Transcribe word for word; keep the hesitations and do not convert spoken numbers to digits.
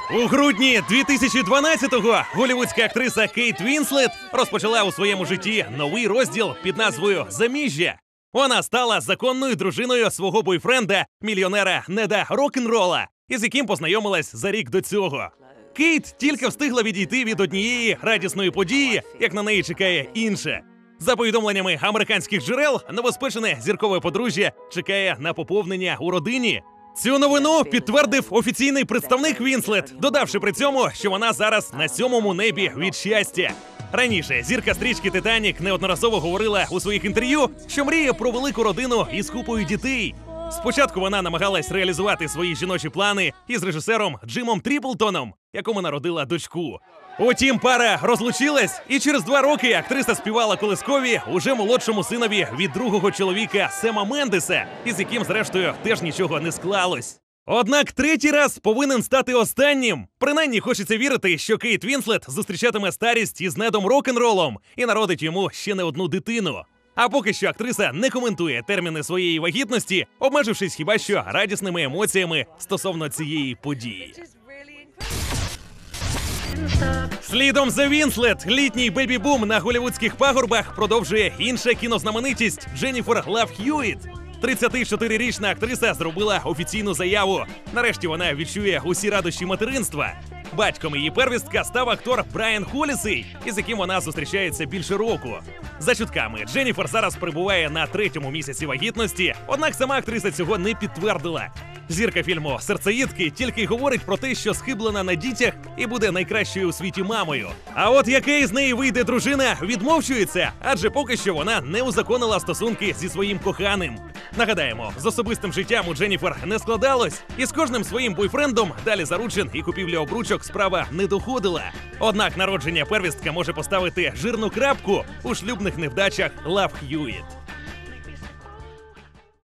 У грудні дві тисячі дванадцятого голлівудська актриса Кейт Вінслет розпочала у своєму житті новий розділ під назвою «Заміжжя». Вона стала законною дружиною свого бойфренда, мільйонера Неда Рок-н-Рола, із яким познайомилась за рік до цього. Кейт тільки встигла відійти від однієї радісної події, як на неї чекає інша. За повідомленнями американських джерел, новоспечене зіркове подружжя чекає на поповнення у родині. Цю новину підтвердив офіційний представник Вінслет, додавши при цьому, що вона зараз на сьомому небі від щастя. Раніше зірка стрічки «Титанік» неодноразово говорила у своїх інтерв'ю, що мріє про велику родину із купою дітей. Спочатку вона намагалась реалізувати свої жіночі плани із режисером Джимом Тріплтоном, якому народила дочку. Утім, пара розлучилась, і через два роки актриса співала колискові уже молодшому синові від другого чоловіка Сема Мендеса, із яким, зрештою, теж нічого не склалось. Однак третій раз повинен стати останнім. Принаймні хочеться вірити, що Кейт Вінслет зустрічатиме старість із Недом Рок-н-Ролом і народить йому ще не одну дитину. А поки що актриса не коментує терміни своєї вагітності, обмежившись хіба що радісними емоціями стосовно цієї події. Слідом за Вінслет літній бебі-бум на голлівудських пагорбах продовжує інша кінознаменитість Дженніфер Лав Х'юітт. тридцятичотирирічна актриса зробила офіційну заяву. Нарешті вона відчує усі радощі материнства. Батьком її первістка став актор Брайан Холісей, із яким вона зустрічається більше року. За чутками, Дженніфер зараз перебуває на третьому місяці вагітності, однак сама актриса цього не підтвердила. Зірка фільму «Серцеїдки» тільки й говорить про те, що схиблена на дітях і буде найкращою у світі мамою. А от яка із неї вийде дружина, відмовчується, адже поки що вона не узаконила стосунки зі своїм коханим. Нагадаємо, з особистим життям у Дженніфер не складалось, і з кожним своїм бойфрендом далі заручин і купівля обручок справа не доходила. Однак народження первістка може поставити жирну крапку у шлюбних невдачах Лав Х'юітт.